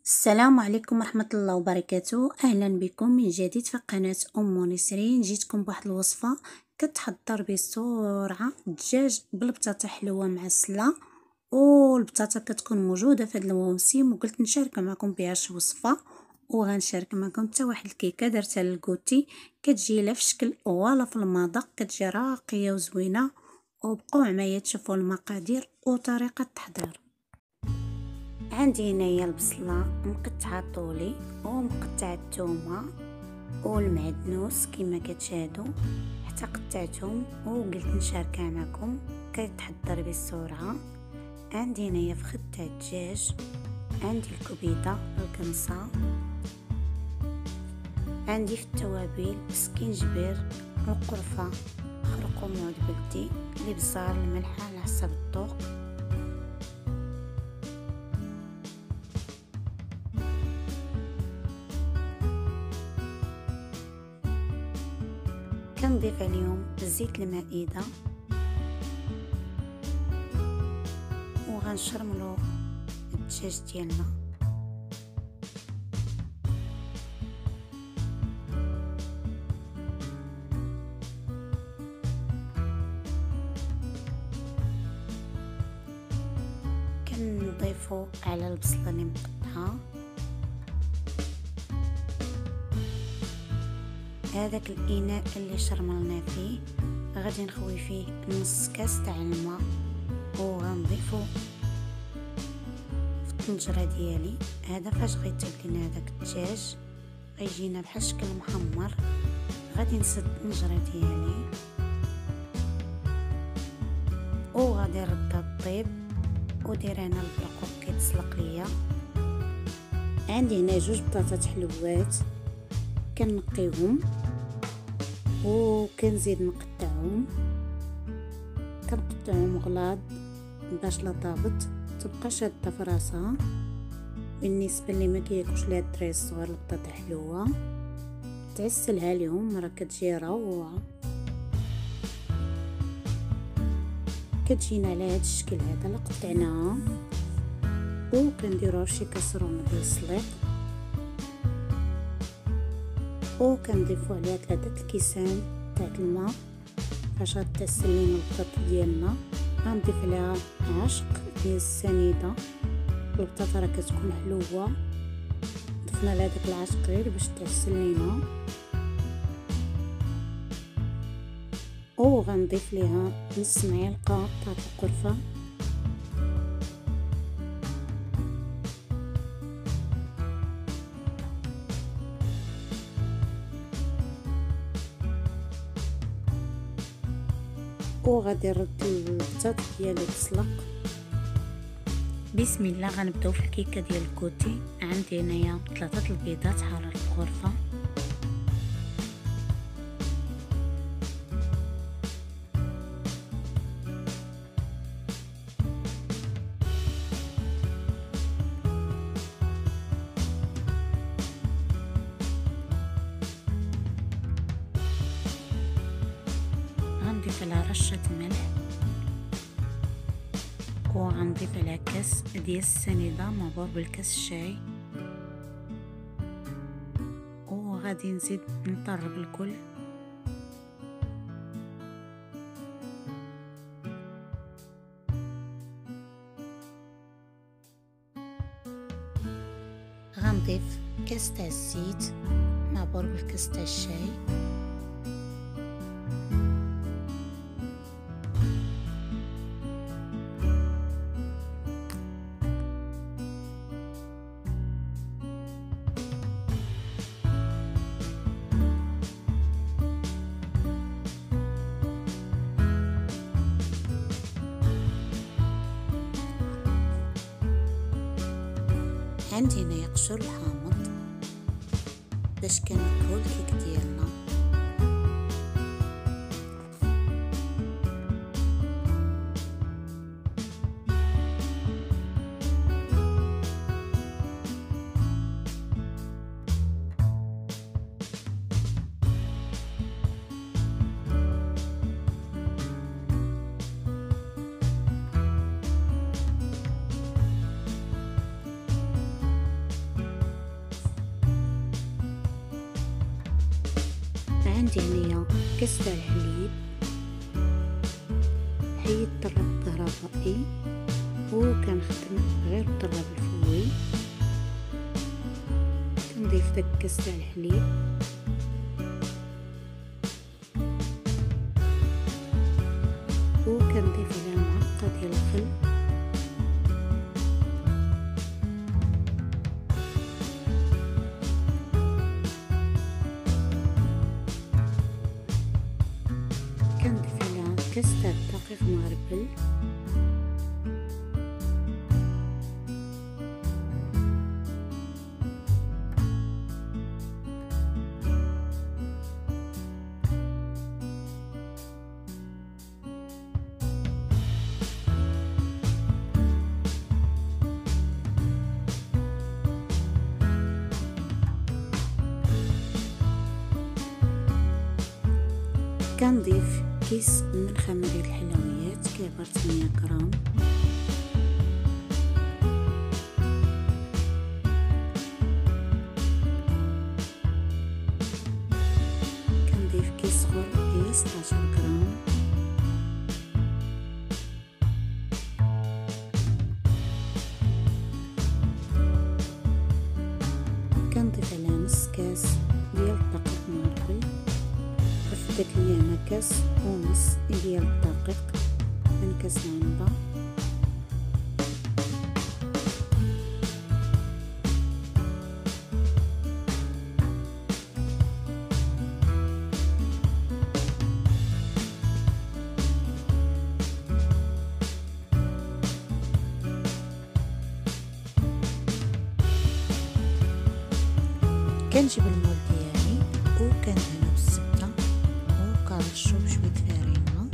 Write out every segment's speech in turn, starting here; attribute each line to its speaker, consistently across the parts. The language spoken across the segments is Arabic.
Speaker 1: السلام عليكم ورحمة الله وبركاته. أهلا بكم من جديد في قناة أم نسرين. جيتكم بواحد الوصفة كتحضر بسرعة دجاج بالبطاطا حلوة معسلة، والبطاطا كتكون موجودة في هذا الموسم، وقلت نشارك معكم بها شي وصفة، وغنشارك معكم حتى واحد الكيكة درتها للكوتي كتجي لا في شكل ولا في المذاق، كتجي راقية وزوينة. وبقوا معايا تشوفوا المقادير وطريقة التحضير. عندي هنايا البصله مقطعه طولي ومقطعه الثومه والمعدنوس كما كتشاهدوا، حتى قطعتهم وقلت نشاركها معكم كيتحضر بسرعه. عندي هنايا فخذ تاع الدجاج، عندي الكبيده الكنصه، عندي في التوابل سكينجبير، القرفه، خرقوم عود بلدي، الابزار، الملح على حسب الذوق. كنضيف عليهم زيت المائدة وغنشرملو الدجاج ديالنا. كنضيفو على البصله اللي مقطعه. هذاك الاناء اللي شرملنا فيه غادي نخوي فيه نص كاس تاع الماء، وغنضيفو في الطنجره ديالي. هذا فاش غيطيب لينا هذاك الدجاج غيجينا بحال شكل محمر. غادي نسد الطنجره ديالي وغادي نردها طيب، ودير انا البرقوق كيتسلق ليا. عندي هنا جوج بطاطات حلوات كنقيهم وكنزيد نقطعهم غلاض باش لا طابت تبقى شاده في راسها. بالنسبه اللي ما كياكلوش لهاد الدراري الصغار البطاطا حلوه تعسلها لهم، راه كتجي روعه. كتجينا على هاد الشكل هذا اللي قطعناها، وكنديروها فشي كاسرونه ديال السليق، وكنضيفو عليها 3 الكيسان تاع الماء باش غتسل لينا البطاطا ديالنا. غنضيف عليها عشق ديال السنيده، البطاطا راه كتكون حلوه، ضفنا لها داك العشق غير باش تعسل لينا. وغنضيف ليها نص معلقه تاع القرفه، وغادي نرد البطاطا ديالي تسلق. بسم الله. غنبداو في الكيكه ديال الكوتي. عندي هنايا 3 البيضات حاره الغرفه، غنضيف عليها رشه ملح، وغنضيف عليها كاس ديال السنيده معبور بالكاس الشاي، وغادي نزيد نطرب الكل. غنضيف كاس تاع الزيت معبور بالكاس تاع الشاي، عندي هنايا قشور الحامض باش كنكهو الكيك ديالنا. عندي هنايا كاس تاع الحليب، حيدت الربط الكهربائي وكنخدم غير بالطراب الفوي. كنضيف داك الكاس تاع الحليب وكنضيف عليها معلقه ديال الخل كنضيف عليها كاس تاع الدقيق مغربل كنضيف كيس من خامة ديال الحلويات كيعبر 8 غرام، كنضيف كيس اخر هي 16 غرام، كنضيف عليها نص كاس ديال الدقيق المغربي، ضفت ليا انا كاس ونص ديال الدقيق من كاس عنبه، كنجيب المول ديالي وكندهنو بالزبده وكنرشو بشويه فرينه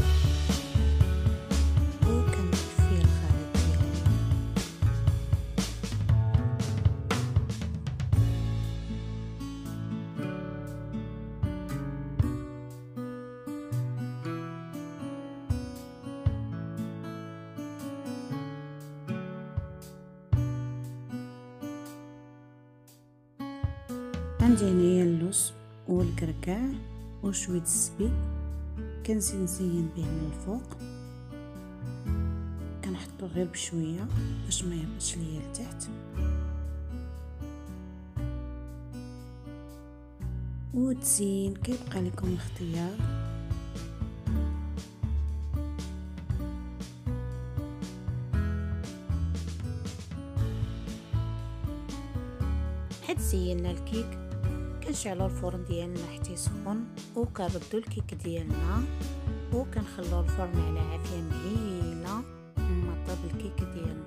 Speaker 1: وكنضيف فيه الخليط ديالي عندي هنايا اللوز والكركاع وشويه الزبيب، كنزيد نزين به من الفوق، كنحطو غير بشويه باش ما يهبطش ليا لتحت، وتزين كيبقى لكم الاختيار. حيت زينا الكيك كنشعلو الفرن ديالنا حتى يسخن وكنردو الكيك ديالنا وكنخلو الفرن على عافيه مهيله ما طاب الكيك ديالنا.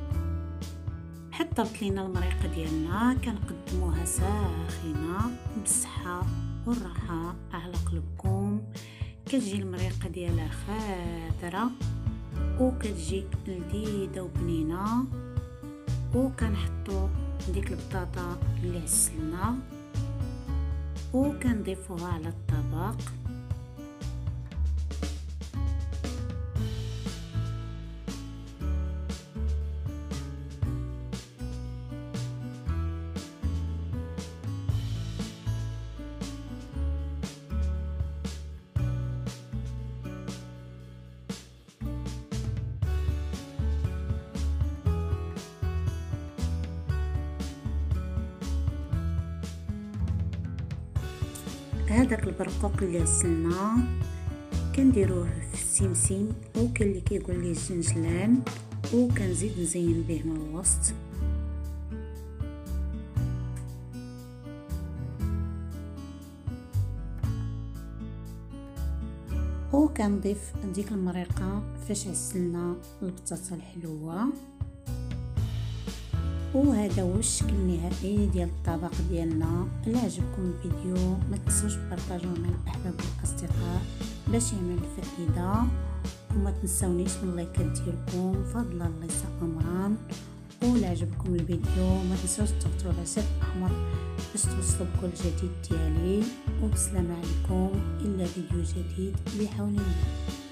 Speaker 1: حطبت لينا المريقه ديالنا كنقدموها ساخنه بالصحه والراحه على قلبكم. كتجي المريقه ديالها خاضره وكتجي لذيذه وبنينه، وكنحطو ديك البطاطا اللي عسلنا وكنضيفوها على الطبق. هذاك البرقوق اللي غسلناه كنديروه في السمسم، وكاين اللي كيقول ليه الجنجلان، وكنزيد نزين به من الوسط. وكنضيف ديك المريقه فاش عسلنا البطاطا الحلوه. وهذا هو الشكل النهائي ديال الطبق ديالنا. الا عجبكم الفيديو ما تنسوش تبارطاجوه مع الاحباب والاصدقاء باش يعمل الفائده، وما تنساونيش من اللايكات ديالكم فضل الله يسع امران. ولا عجبكم الفيديو ما تنسوش تضغطوا على زر احمر باش توصلوا بكل جديد ديالي. وبسلامه عليكم الى فيديو جديد بحول الله.